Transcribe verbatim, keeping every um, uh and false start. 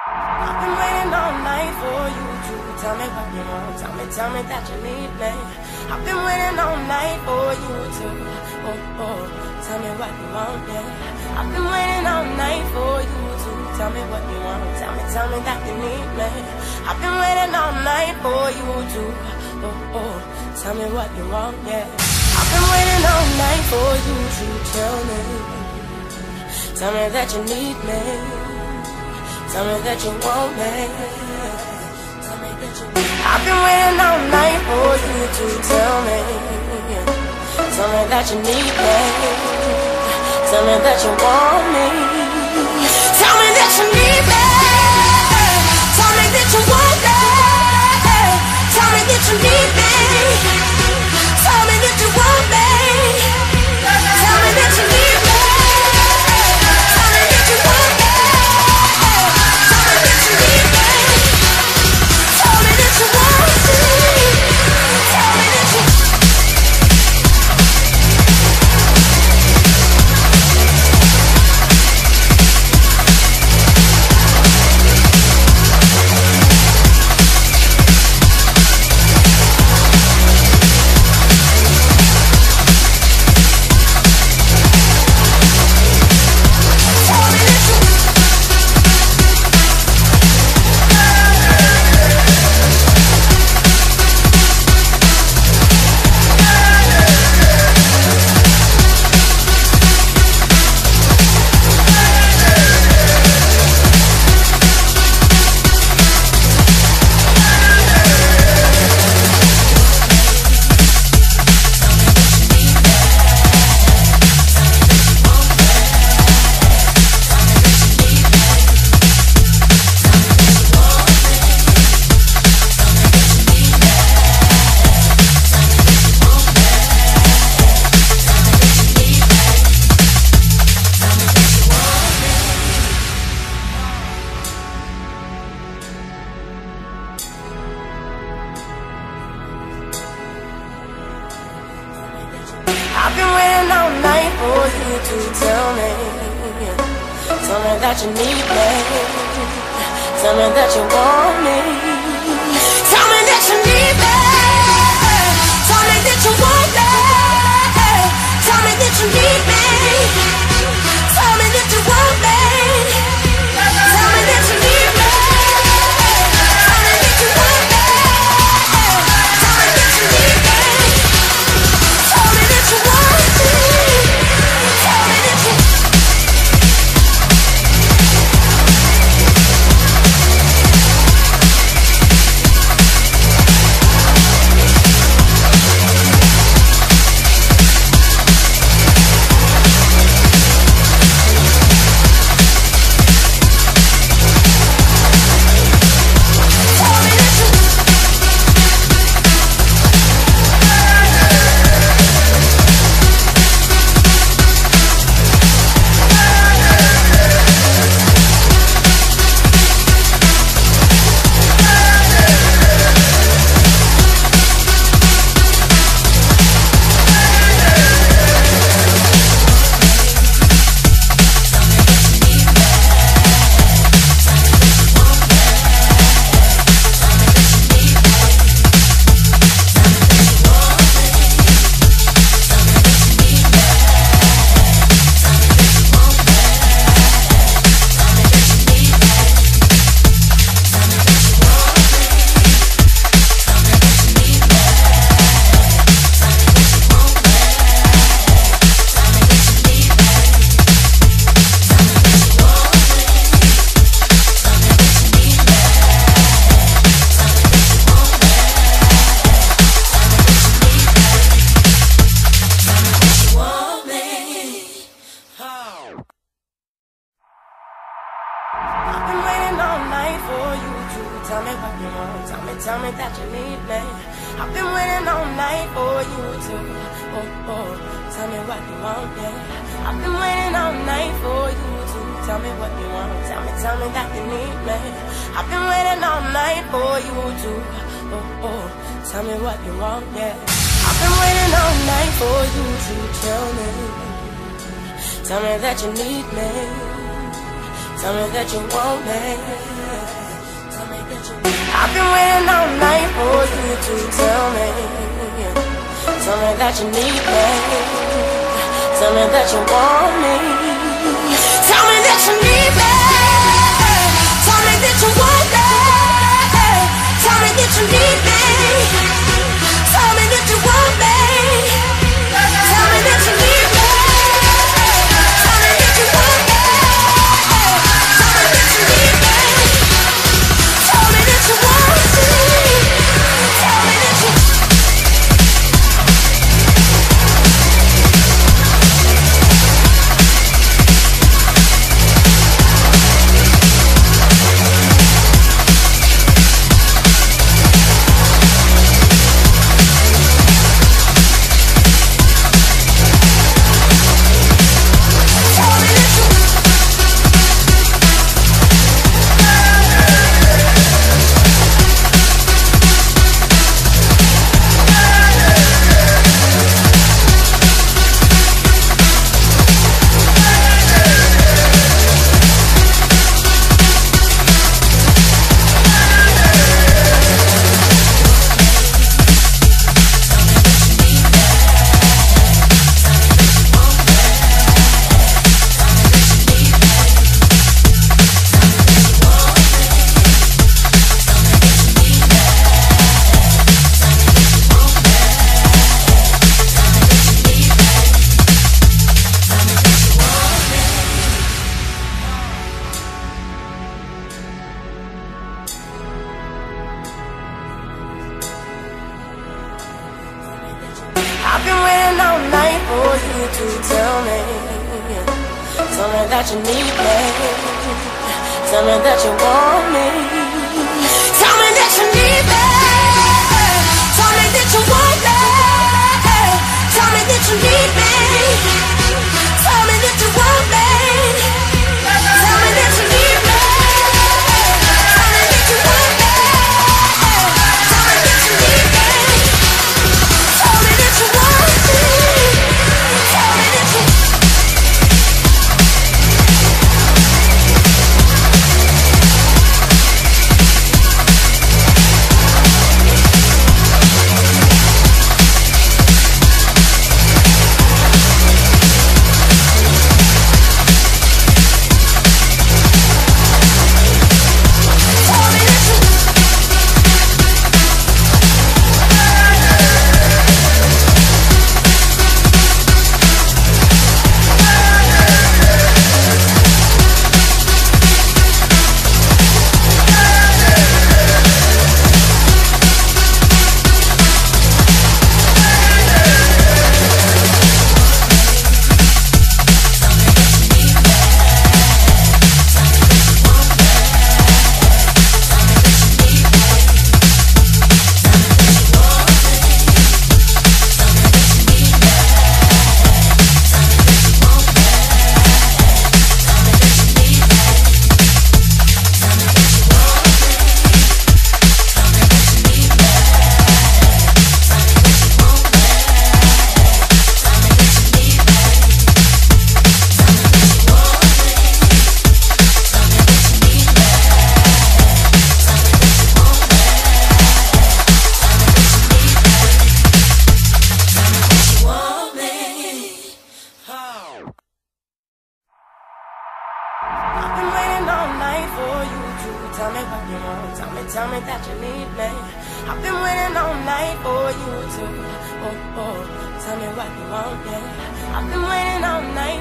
I've been waiting all night for you to tell me what you want. Tell me, tell me that you need me. I've been waiting all night for you to, oh, oh, tell me what you want, yeah. I've been waiting all night for you to tell me what you want. Tell me, tell me that you need me. I've been waiting all night for you to, oh, oh, tell me what you want, yeah. I've been waiting all night for you to tell me. Tell me that you need me. Tell me that you want me. Tell me that you need me. I've been waiting all night for you to tell me. Tell me that you need me. Tell me that you want me. Tell me that you need me. Tell me that you want me. Tell me that you need me. Tell me that you want me. Tell me that you need me. Tell me that you want me. Tell me that you need me. Tell me that you want me. Tell me that you. I've been waiting all night for you to tell me. Tell me that you need me. Tell me that you want me. Tell me that you need me. Tell me that you want me. Tell me that you need me. Tell me that you want me. Tell me that you need me. Tell me that you want me. Tell me that you need me. Tell me that you want me. Tell me that you. I've been waiting all night for you to tell me what you want. Tell me, tell me that you need me. I've been waiting all night for you to, oh, oh, tell me what you want, yeah. I've been waiting all night for you to tell me what you want. Tell me, tell me that you need me. I've been waiting all night for you to, oh, oh, tell me what you want, yeah. I've been waiting all night for you to tell me. Tell me that you need me. Tell me that you want me. Tell me that you want me. I've been waiting all night for you to tell me. Tell me that you need me. Tell me that you want me. Tell me that you need me. Tell me that you want me. Tell me that you need me. Tell me that you want me. Tell me that you need me. Tell me that you want me. Tell me that you need me. Tell me that you want me. Tell me that you. I've been waiting all night for you to tell me. Tell me that you need me. Tell me that you want me. Tell me that you need me. Tell me that you want me. Tell me that you need me. Tell me that you want me. Tell me that you need me. Tell me that you want me. Tell me that you need me. Tell me that you want me. Tell me that you. I've been waiting all night for you to tell me what you want. Tell me, tell me that you need me. I've been waiting all night for you to, oh, oh, tell me what you want, yeah. I've been waiting all night